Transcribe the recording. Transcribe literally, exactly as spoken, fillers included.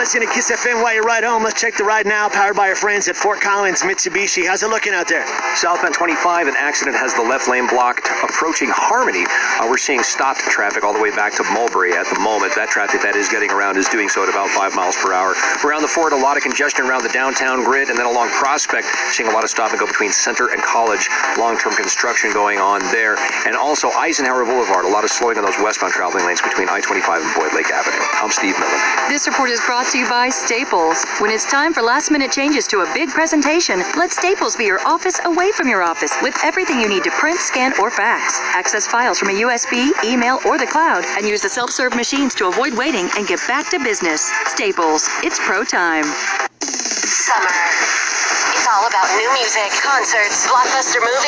listening to Kiss F M while you ride home. Let's check the ride now, powered by our friends at Fort Collins Mitsubishi. How's it looking out there? Southbound twenty-five, an accident has the left lane blocked approaching Harmony. Uh, we're seeing stopped traffic all the way back to Mulberry at the moment. That traffic that is getting around is doing so at about five miles per hour. Around the Fort, a lot of congestion around the downtown grid, and then along Prospect, seeing a lot of stop and go between Center and College. Long-term construction going on there. And also Eisenhower Boulevard, a lot of slowing on those westbound traveling lanes between I twenty-five and Boyd Lake Avenue. I'm Steve Millen. This report is brought to you by Staples. When it's time for last-minute changes to a big presentation, let Staples be your office away from your office with everything you need to print, scan, or fax. Access files from a U S B, email, or the cloud, and use the self-serve machines to avoid waiting and get back to business. Staples. It's pro time. Summer. It's all about new music, concerts, blockbuster movies.